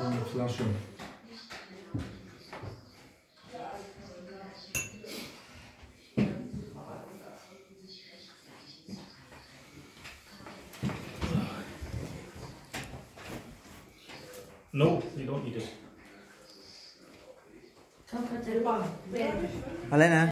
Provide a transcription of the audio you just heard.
Flasche. No, you don't need it. อะไรนะ